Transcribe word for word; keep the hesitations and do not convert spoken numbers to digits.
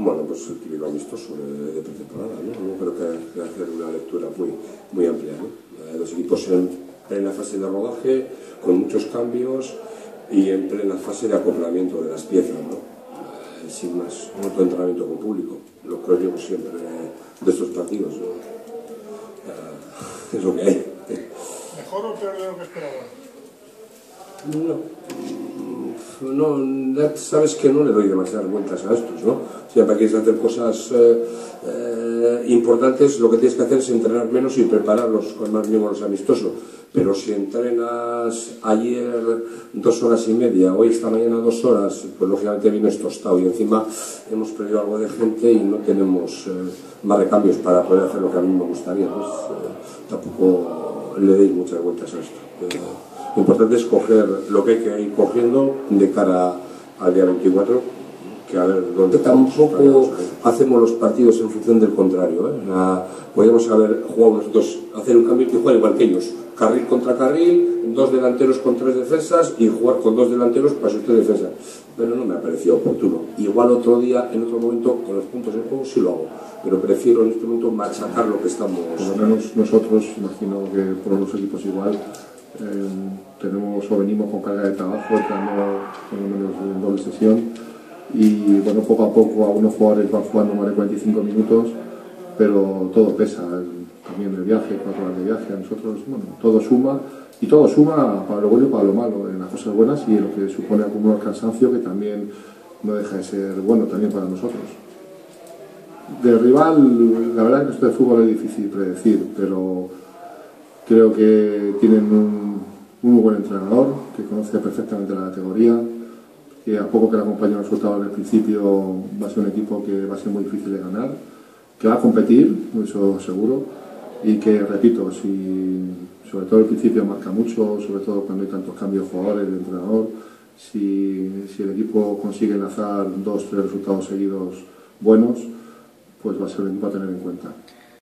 Bueno, pues el típico amistoso de, de pretemporada, ¿no? No creo que hay que hacer una lectura muy, muy amplia, ¿no? Eh, los equipos en plena fase de rodaje, con muchos cambios y en plena fase de acoplamiento de las piezas, ¿no? Eh, sin más, otro entrenamiento con público, lo que os digo siempre de estos partidos, ¿no? Eh, es lo que hay. ¿Mejor o peor de lo que esperaba? No, no, ya sabes que no le doy demasiadas vueltas a estos, ¿no? Siempre quieres hacer cosas eh, eh, importantes, lo que tienes que hacer es entrenar menos y prepararlos con más mínimo los amistosos. Pero si entrenas ayer dos horas y media, hoy esta mañana dos horas, pues lógicamente vienes tostado y encima hemos perdido algo de gente y no tenemos eh, más recambios para poder hacer lo que a mí me gustaría. Pues eh, tampoco le doy muchas vueltas a esto. Eh, Lo importante es coger lo que hay que ir cogiendo de cara al día veinticuatro, que a ver dónde tampoco hacemos los partidos en función del contrario, ¿eh? La, podríamos haber jugado nosotros, hacer un cambio y jugar igual que ellos, carril contra carril, dos delanteros con tres defensas y jugar con dos delanteros para sus tres defensas, pero no me ha parecido oportuno. Igual otro día, en otro momento, con los puntos de juego sí lo hago, pero prefiero en este momento machacar lo que estamos. Por lo menos nosotros, imagino que por los equipos igual, Eh, tenemos o venimos con carga de trabajo, entrando por lo menos en doble sesión y bueno, poco a poco algunos jugadores van jugando más de cuarenta y cinco minutos, pero todo pesa, también el viaje, cuatro horas de viaje, a nosotros, bueno, todo suma y todo suma para lo bueno y para lo malo, en las cosas buenas y en lo que supone acumular cansancio, que también no deja de ser bueno también para nosotros. De rival, la verdad es que esto de fútbol es difícil predecir, pero creo que tienen un, un muy buen entrenador, que conoce perfectamente la categoría, que a poco que le acompañe los resultados del principio va a ser un equipo que va a ser muy difícil de ganar, que va a competir, eso seguro, y que, repito, si, sobre todo el principio marca mucho, sobre todo cuando hay tantos cambios de jugadores, de entrenador, si, si el equipo consigue enlazar dos, tres resultados seguidos buenos, pues va a ser un equipo a tener en cuenta.